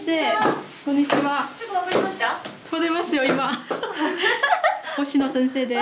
生、こんにちは。 すぐわかりました？ 撮れますよ今。星野先生です。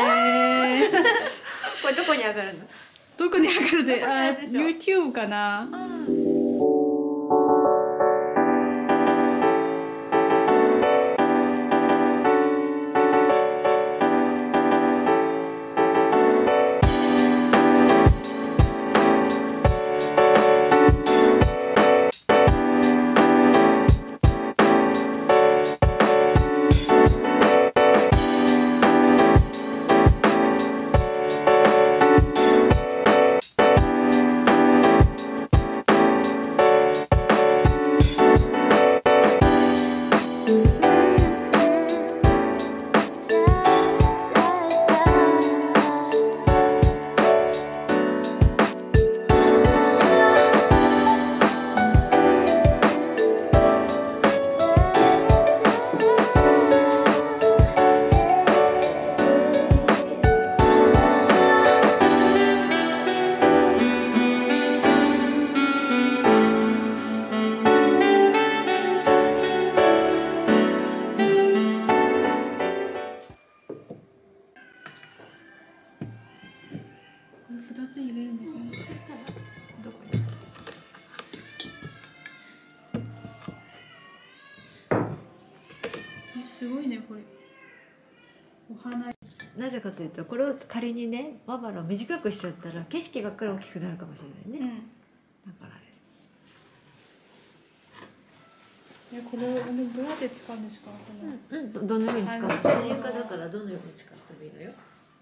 これどこに上がるの？ どこに上がるで？YouTube かな。2つ入れるんですね。 どこに？ すごいねこれ。お花。 なぜかというと、これを仮にね、まばらを短くしちゃったら景色ばっかり大きくなるかもしれないね。だから。 これどうやって使うんですか？ どのように使うの？自由化だからどのように使ってもいいのよ。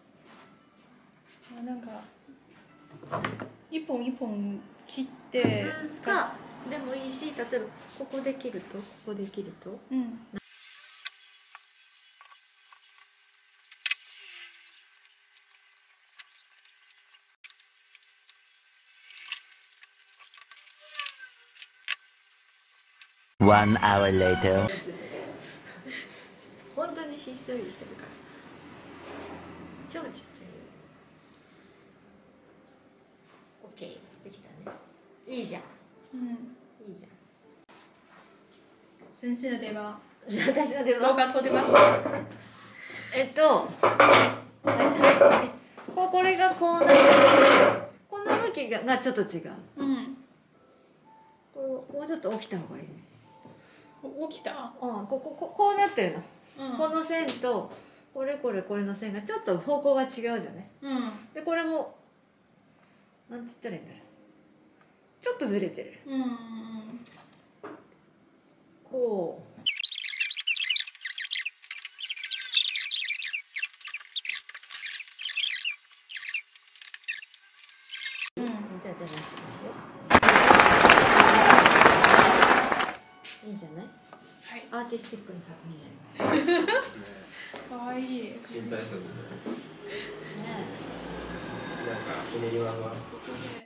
なんか一本一本切って使う。 でもいいし、例えばここで切ると、ここで切ると。 One hour later. 本当にひっそりしてるから。超ちっちゃいよ。オッケー、できたね。いいじゃん。いいじゃん。 先生の出番。 私の出番。 動画撮ってます。 これがこうなって、この向きがちょっと違う。もうちょっと起きた方がいいね。 起きた？ こうなってるの。この線とこれの線がちょっと方向が違うじゃない。でこれもなんて言ったらいいんだろう。ちょっとずれてる。こう。じゃあなしにしよう。いいんじゃない？はい。アーティスティックな作品になります。 可愛い。 身体操。ね。なんかひねり技。